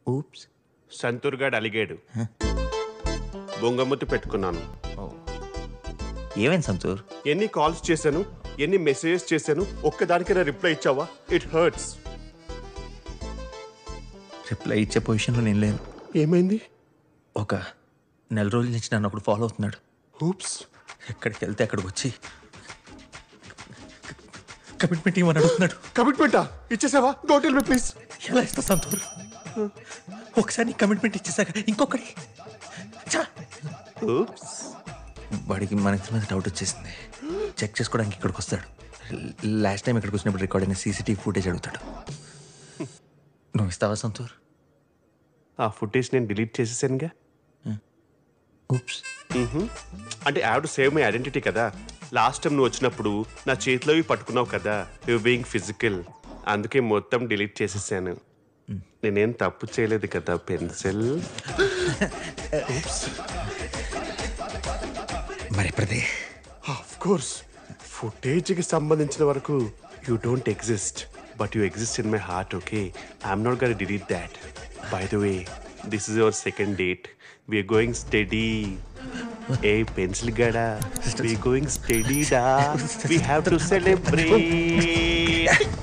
Oops. సంతూర్గాడు అలిగాడు. బొంగమూతి పెట్టుకున్నాను. ఏమైంది సంతూర్? ఎన్ని కాల్స్ చేశాను, ఎన్ని మెసేజెస్ చేశాను, ఒక్కదానికైనా రిప్లై ఇచ్చావా? It hurts. రిప్లై ఇచ్చే పొజిషన్లో నేను లేను. ఏమైంది? ఒక నెల రోజుల నుంచి నన్ను ఒకడు ఫాలో అవుతున్నాడు. ఊప్స్. ఎక్కడికి వెళ్తే అక్కడికి వచ్చి కమిట్మెంట్ ఇవ్వమని అడుగుతున్నాడు. కమిట్మెంటా? ఇచ్చేసావా? Don't tell me please. ఎలా ఇస్తా సంతూర్? ఒకసారి నీ కమిట్మెంట్ ఇచ్చేసాక ఇంకొకటి. ఊప్స్. వాడికి మన ఇద్దరి మీద డౌట్ వచ్చేసింది. చెక్ చేసుకోవడానికి ఇక్కడికి వస్తాడు. లాస్ట్ టైం ఇక్కడికి వచ్చినప్పుడు రికార్డ్ అయిన సీసీటీవీ ఫుటేజ్ అడుగుతాడు. నువ్వు ఇస్తావా సంతూర్? ఆ ఫుటేజ్ నేను డిలీట్ చేసేసానుగా. ఊప్స్. అంటే I have to save my identity కదా. లాస్ట్ టైం నువ్వు వచ్చినప్పుడు నా చేతిలోవి పట్టుకున్నావు కదా, యు బీయింగ్ ఫిజికల్. అందుకే మొత్తం డిలీట్ చేసేసాను. నేనేం తప్పు చేయలేదు కదా పెన్సిల్. మరి ఎప్పుడది? ఆఫ్ కోర్స్, ఫుటేజ్కి సంబంధించిన వరకు you don't exist, but you exist in my heart. Okay, I'm not gonna delete that. By the way, this is your second date. We're going steady. ఏ పెన్సిల్ గడా, వీఆర్ గోయింగ్ స్టడీ డా. We have to celebrate.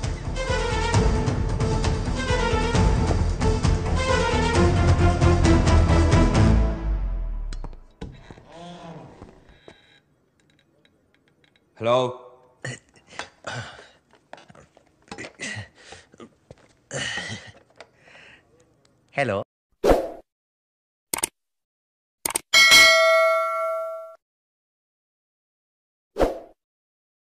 Hello. Hello.